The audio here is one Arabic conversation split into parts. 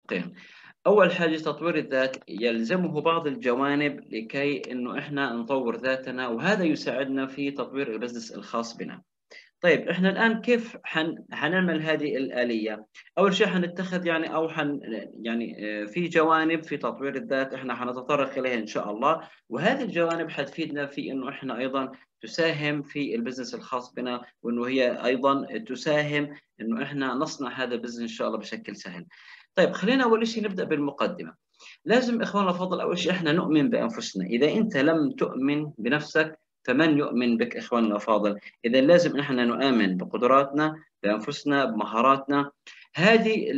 شقين. أول حاجة تطوير الذات يلزمه بعض الجوانب لكي إنه إحنا نطور ذاتنا، وهذا يساعدنا في تطوير البزنس الخاص بنا. طيب إحنا الآن كيف حنعمل هذه الآلية؟ أول شيء حنتخذ يعني أو يعني في جوانب في تطوير الذات إحنا حنتطرق إليها إن شاء الله، وهذه الجوانب حتفيدنا في إنه إحنا أيضًا تساهم في البزنس الخاص بنا، وإنه هي أيضًا تساهم إنه إحنا نصنع هذا البزنس إن شاء الله بشكل سهل. طيب خلينا أول شيء نبدأ بالمقدمة. لازم إخواننا الأفاضل أول شيء إحنا نؤمن بأنفسنا، إذا أنت لم تؤمن بنفسك فمن يؤمن بك إخواننا الأفاضل؟ إذا لازم إحنا نؤمن بقدراتنا، بأنفسنا، بمهاراتنا. هذه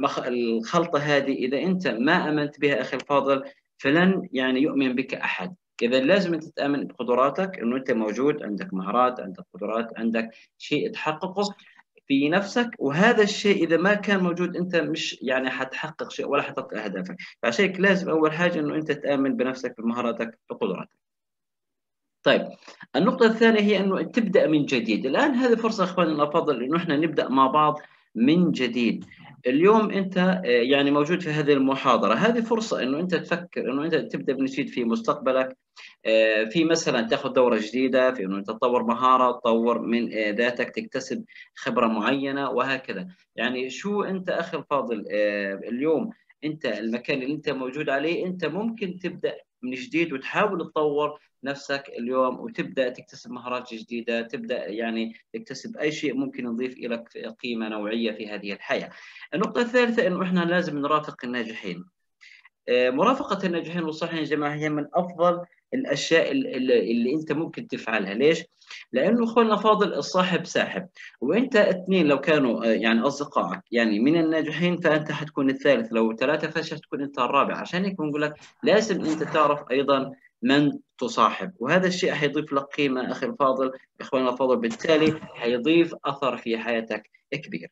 الخلطة هذه إذا أنت ما آمنت بها أخي الفاضل فلن يعني يؤمن بك أحد. إذا لازم أنت تآمن بقدراتك، إنه أنت موجود، عندك مهارات، عندك قدرات، عندك شيء تحققه في نفسك، وهذا الشيء إذا ما كان موجود أنت مش يعني حتحقق شيء ولا حتحقق أهدافك. فعشان هيك لازم أول حاجة إنه أنت تآمن بنفسك، بمهاراتك، بقدراتك. طيب النقطة الثانية هي إنه تبدأ من جديد. الآن هذه فرصة إخواني الأفاضل إنه إحنا نبدأ مع بعض من جديد. اليوم أنت يعني موجود في هذه المحاضرة، هذه فرصة إنه أنت تفكر إنه أنت تبدأ من جديد في مستقبلك. في مثلًا تاخذ دورة جديدة، في إنه أنت تطوّر مهارة، تطوّر من ذاتك، تكتسب خبرة معيّنة وهكذا. يعني شو أنت أخي الفاضل اليوم أنت المكان اللي أنت موجود عليه، أنت ممكن تبدأ من جديد وتحاول تطوّر نفسك اليوم وتبدأ تكتسب مهارات جديدة، تبدأ يعني تكتسب أي شيء ممكن يضيف لك قيمة نوعية في هذه الحياة. النقطة الثالثة إنه إحنا لازم نرافق الناجحين. مرافقة الناجحين والصالحين يا جماعة هي من أفضل الأشياء اللي أنت ممكن تفعلها. ليش؟ لأنه أخواننا فاضل الصاحب ساحب، وأنت اثنين لو كانوا يعني أصدقائك يعني من الناجحين فأنت حتكون الثالث، لو ثلاثة فحتكون أنت الرابع. عشان هيك بنقول لك لازم أنت تعرف أيضا من تصاحب، وهذا الشيء حيضيف لك قيمة أخي الفاضل، إخواننا الفاضل، بالتالي حيضيف أثر في حياتك كبير.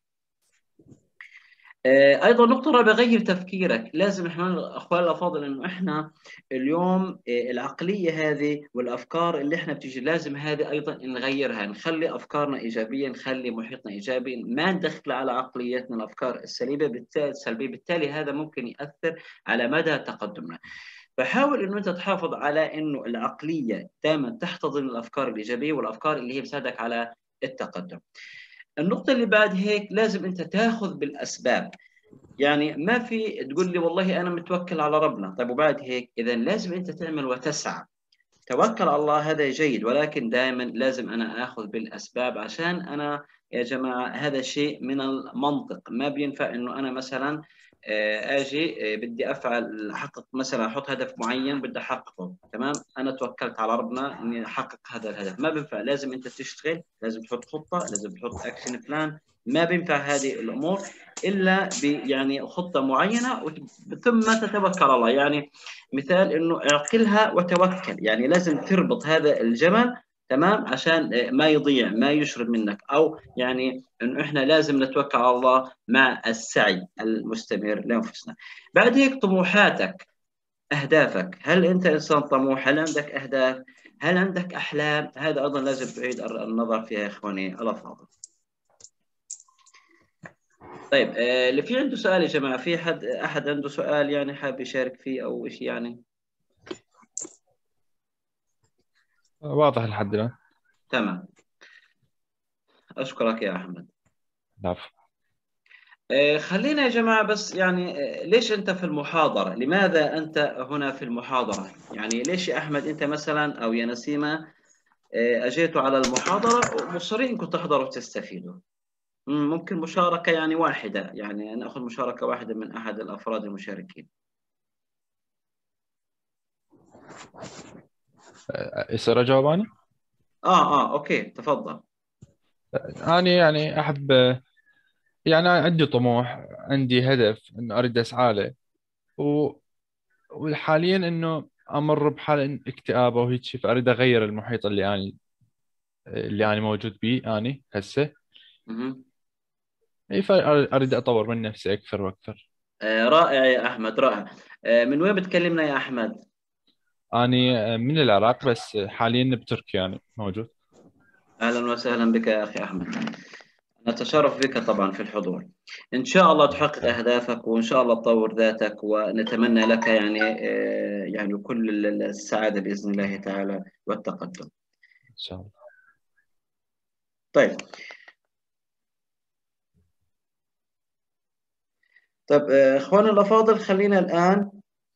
أيضًا نقطة رابعة، غيّر تفكيرك. لازم إحنا أخواني الأفاضل إنه إحنا اليوم العقلية هذه والأفكار اللي إحنا بتيجي لازم هذه أيضًا نغيّرها، نخلّي أفكارنا إيجابية، نخلّي محيطنا إيجابي، ما ندخّل على عقليتنا الأفكار السلبية، بالتالي هذا ممكن يأثّر على مدى تقدمنا. فحاول إنه أنت تحافظ على إنه العقلية دايمًا تحتضن الأفكار الإيجابية والأفكار اللي هي بتساعدك على التقدم. النقطة اللي بعد هيك لازم أنت تاخذ بالأسباب. يعني ما في تقول لي والله أنا متوكل على ربنا، طيب وبعد هيك؟ إذًا لازم أنت تعمل وتسعى. توكل على الله هذا جيد، ولكن دائمًا لازم أنا آخذ بالأسباب عشان أنا يا جماعة هذا شيء من المنطق. ما بينفع إنه أنا مثلًا آجي بدي أحقق مثلًا أحط هدف معين بدي أحققه، تمام؟ أنا توكلت على ربنا إني أحقق هذا الهدف، ما بينفع. لازم أنت تشتغل، لازم تحط خطة، لازم تحط action plan. ما بينفع هذه الأمور إلا يعني خطة معينة ثم تتوكل على الله. يعني مثال إنه اعقلها وتوكل، يعني لازم تربط هذا الجمل، تمام، عشان ما يضيع، ما يشرد منك، أو يعني إنه إحنا لازم نتوكل على الله مع السعي المستمر لأنفسنا. بعد هيك طموحاتك، أهدافك. هل أنت إنسان طموح؟ هل عندك أهداف؟ هل عندك أحلام؟ هذا أيضا لازم تعيد النظر فيها يا إخواني الأفاضل. طيب اللي في عنده سؤال يا جماعة، في أحد عنده سؤال يعني حابب يشارك فيه أو شيء يعني؟ واضح لحد الآن. تمام، أشكرك يا أحمد. العفو. خلينا يا جماعة بس يعني ليش أنت في المحاضرة؟ لماذا أنت هنا في المحاضرة؟ يعني ليش يا أحمد أنت مثلا أو يا نسيمة أجيتوا على المحاضرة ومصرين إنكم تحضروا وتستفيدوا؟ ممكن مشاركة يعني واحدة، يعني نأخذ مشاركة واحدة من أحد الأفراد المشاركين. يصير أجاوب أنا؟ أوكي تفضل. أنا يعني أحب، يعني عندي طموح، عندي هدف إنه أريد أسعى له، و... وحاليا إنه أمر بحال اكتئاب أو هيك شيء، فأريد أغير المحيط اللي أنا موجود به أنا هسه. مهم. إي، فأريد أطور من نفسي أكثر وأكثر. رائع يا أحمد، رائع. من وين بتكلمنا يا أحمد؟ أنا من العراق بس حاليا بتركيا يعني موجود. أهلا وسهلا بك يا أخي أحمد. نتشرف بك طبعا في الحضور. إن شاء الله تحقق أهدافك، وإن شاء الله تطور ذاتك، ونتمنى لك يعني كل السعادة بإذن الله تعالى والتقدم. إن شاء الله. طيب إخواننا الأفاضل، خلينا الآن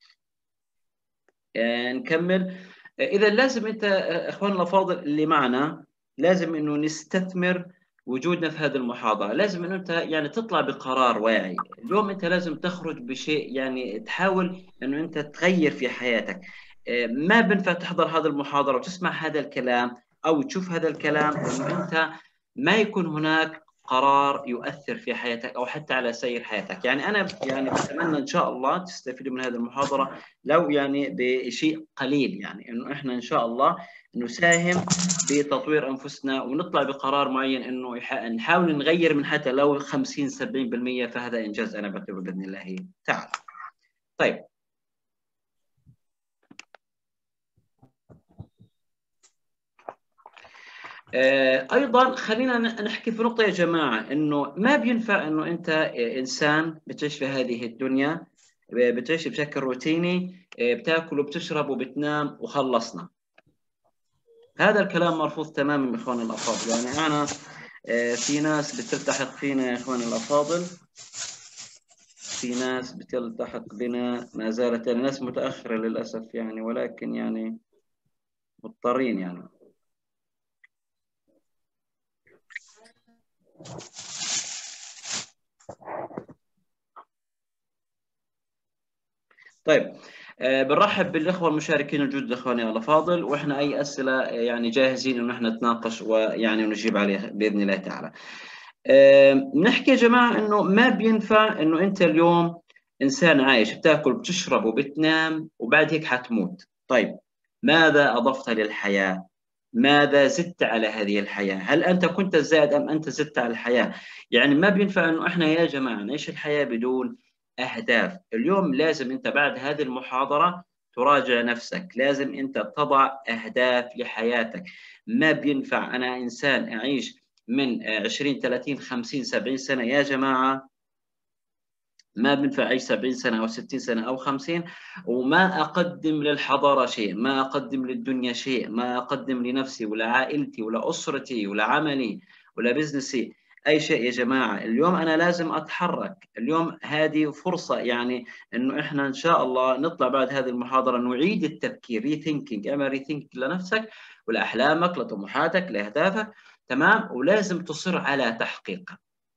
نكمل. إذا لازم أنت إخواننا الأفاضل اللي معنا، لازم إنه نستثمر وجودنا في هذه المحاضرة. لازم إنه أنت يعني تطلع بقرار واعي. اليوم أنت لازم تخرج بشيء، يعني تحاول إنه أنت تغير في حياتك. ما بنفع تحضر هذه المحاضرة وتسمع هذا الكلام أو تشوف هذا الكلام إنه أنت ما يكون هناك قرار يؤثر في حياتك أو حتى على سير حياتك. يعني أنا يعني بتمنى إن شاء الله تستفيدوا من هذه المحاضرة لو يعني بشيء قليل، يعني إنه إحنا إن شاء الله نساهم بتطوير أنفسنا ونطلع بقرار معين إنه نحاول نغير من حتى لو 50 70%، فهذا إنجاز أنا بعتبره بإذن الله تعالى. طيب أيضا خلينا نحكي في نقطة يا جماعة، إنه ما بينفع إنه أنت إنسان بتعيش في هذه الدنيا، بتعيش بشكل روتيني، بتاكل وبتشرب وبتنام وخلصنا. هذا الكلام مرفوض تماما يا إخواني الأفاضل. يعني أنا في ناس بتلتحق فينا يا إخواني الأفاضل، في ناس بتلتحق بنا ما زالت، يعني ناس متأخرة للأسف يعني، ولكن يعني مضطرين يعني. طيب بنرحب بالإخوة المشاركين الجدد إخواني الأفاضل، وإحنا أي أسئلة يعني جاهزين إنه إحنا نتناقش ويعني نجيب عليها بإذن الله تعالى. نحكي يا جماعة إنه ما بينفع إنه أنت اليوم إنسان عايش بتاكل بتشرب وبتنام وبعد هيك حتموت. طيب ماذا أضفت للحياة؟ ماذا زدت على هذه الحياة؟ هل أنت كنت زائد أم أنت زدت على الحياة؟ يعني ما بينفع إنه إحنا يا جماعة نعيش الحياة بدون أهداف. اليوم لازم أنت بعد هذه المحاضرة تراجع نفسك، لازم أنت تضع أهداف لحياتك. ما بينفع أنا إنسان أعيش من 20 30 50 70 سنة يا جماعة، ما بينفع أعيش 70 سنة أو 60 سنة أو 50 وما أقدم للحضارة شيء، ما أقدم للدنيا شيء، ما أقدم لنفسي ولا عائلتي ولا أسرتي ولا عملي ولا بزنسي أي شيء يا جماعة. اليوم أنا لازم أتحرك. اليوم هذه فرصة يعني إنه إحنا إن شاء الله نطلع بعد هذه المحاضرة نعيد التفكير، ريثينكينج، أما ريثينكينج لنفسك ولأحلامك لطموحاتك لأهدافك، تمام، ولازم تصر على تحقيقها.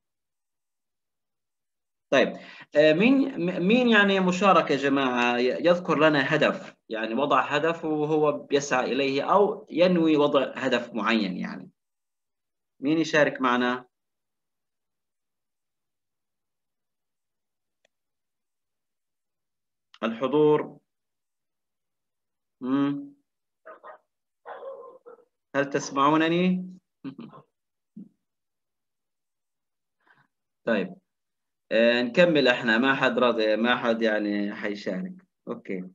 طيب مين يعني مشارك يا جماعة يذكر لنا هدف، يعني وضع هدف وهو بيسعى إليه أو ينوي وضع هدف معين يعني. مين يشارك معنا؟ الحضور. هل تسمعونني؟ طيب نكمل احنا، ما حد راضي، ما حد يعني حيشارك. اوكي.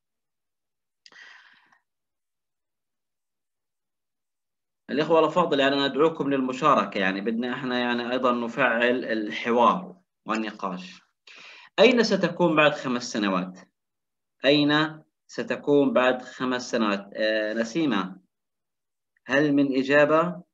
الإخوة الأفاضل يعني أنا أدعوكم للمشاركة، يعني بدنا احنا يعني أيضا نفعل الحوار والنقاش. أين ستكون بعد 5 سنوات؟ أين ستكون بعد 5 سنوات؟ نسيمة، هل من إجابة؟